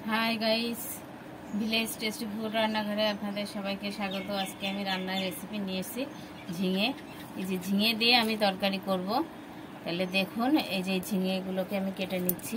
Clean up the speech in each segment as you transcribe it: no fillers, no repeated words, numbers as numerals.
High guys, village tasty food রান্নাঘরে আপনাদের সবাইকে স্বাগত। আজকে আমি রান্নার রেসিপি নিয়ে এসেছি ঝিঙে। এই যে ঝিঙে দিয়ে আমি তরকারি করব। তাহলে দেখুন, এই যে ঝিঙেগুলোকে আমি কেটে নিচ্ছি।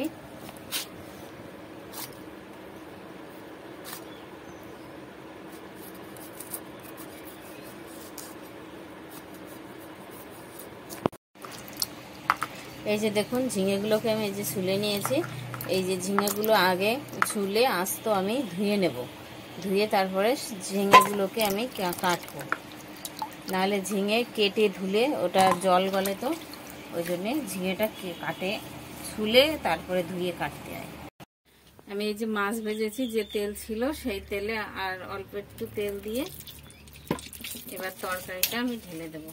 এই যে দেখুন, ঝিঙেগুলোকে আমি এই যে ছুলে নিয়েছি। এই যে ঝিঙেগুলো আগে ছুলে আস্ত আমি ধুয়ে নেব, ধুয়ে তারপরে ঝিঙেগুলোকে আমি কাটবো। নাহলে ঝিঙে কেটে ধুলে ওটা জল গলে, তো ওই জন্যে ঝিঙেটা কাটে ছুলে তারপরে ধুয়ে কাটতে হয়। আমি এই যে মাছ ভেজেছি, যে তেল ছিল সেই তেলে আর অল্প একটু তেল দিয়ে এবার তরকারিটা আমি ঢেলে দেব।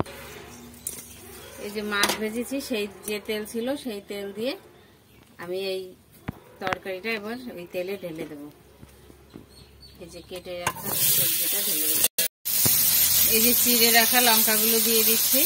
এই যে মাছ ভেজেছি, সেই যে তেল ছিল সেই তেল দিয়ে আমি এই তরকারিটা এবার ওই তেলে ঢেলে দেব। এই যে কেটে রাখা সবজিটা ঢেলে দেব। এই যে চিড়ে রাখা লঙ্কাগুলো দিয়ে দিচ্ছি।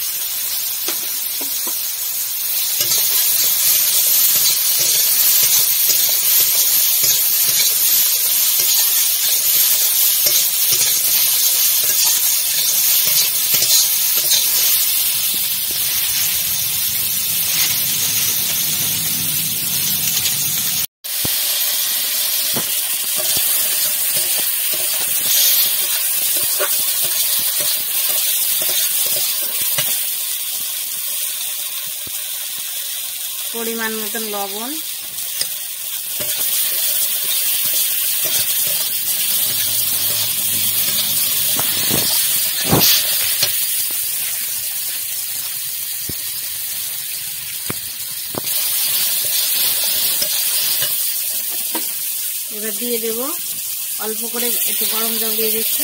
পরিমাণ মতন লবণ, এবার দিয়ে দেব অল্প করে একটু গরম জল দিয়ে দিচ্ছি।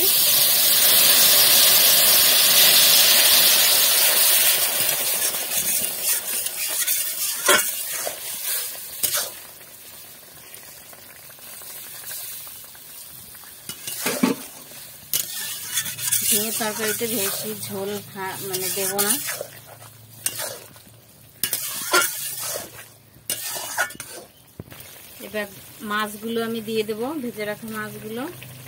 ঝিঙের তরকারিতে বেশি ঝোল মানে দেব না। এবার মাছগুলো আমি দিয়ে দেব, ভেজে রাখা মাছগুলো।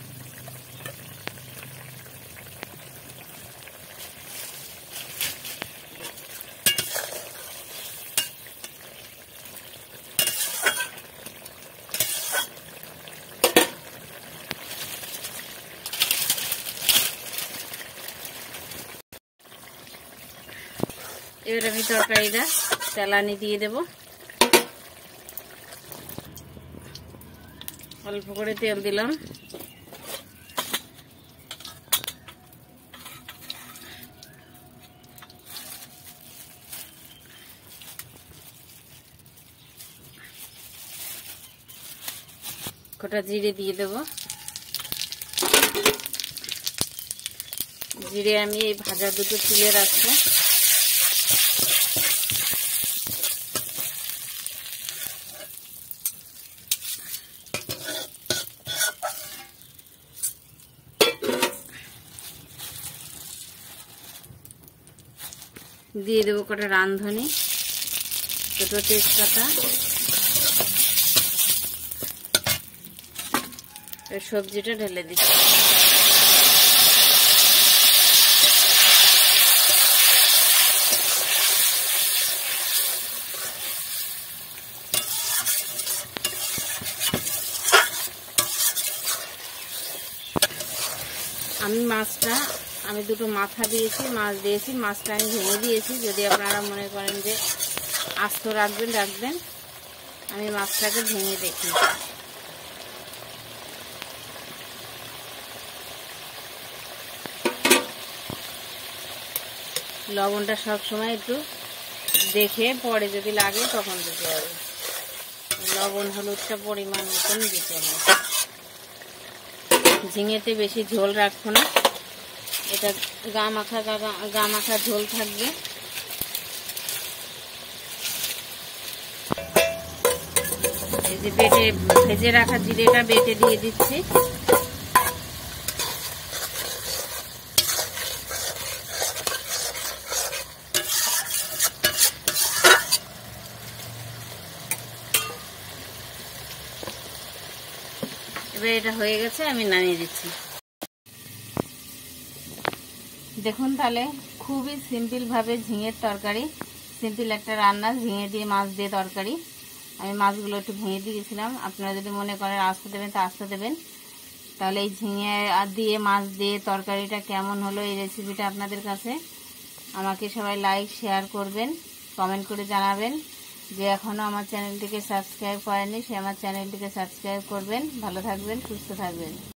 এবার আমি তরকারিটা তেলানি দিয়ে দেব। অল্প করে তেল দিলাম। কটা জিরে দিয়ে দেব। জিরে আমি এই ভাজা দুটো তুলে রাখবো। দিয়ে দেবো কটা রাঁধুনি, দুটো তেজপাতা। সবজিটা ঢেলে দিচ্ছি। আমি দুটো মাথা দিয়েছি, মাছ দিয়েছি। মাছটা আমি ভেঙে দিয়েছি। যদি আপনারা মনে করেন যে আস্ত রাখবেন। আমি মাছটাকে ভেঙে দেখি। লবণটা সব সময় একটু দেখে পরে যদি লাগে তখন দিতে হবে। লবণ হলুদটা পরিমাণ মতন দিতে হবে। ঝিঙেতে বেশি ঝোল রাখবো না, এটা গা মাখা ঝোল থাকবে। এই যে ভেজে রাখা জিরেটা বেটে দিয়ে দিচ্ছি। এবার এটা হয়ে গেছে, আমি নামিয়ে দিচ্ছি। দেখুন তাহলে খুবই সিম্পলভাবে ঝিঙের তরকারি, সিম্পল একটা রান্না, ঝিঙে দিয়ে মাছ দিয়ে তরকারি। আমি মাছগুলো একটু ভেঙে দিয়েছিলাম, আপনারা যদি মনে করেন আস্ত দেবেন তা আস্ত দেবেন। তাহলে এই ঝিঙে দিয়ে মাছ দিয়ে তরকারিটা কেমন হলো, এই রেসিপিটা আপনাদের কাছে, আমাকে সবাই লাইক শেয়ার করবেন, কমেন্ট করে জানাবেন। যে এখনও আমার চ্যানেলটিকে সাবস্ক্রাইব করেননি সে আমার চ্যানেলটিকে সাবস্ক্রাইব করবেন। ভালো থাকবেন, সুস্থ থাকবেন।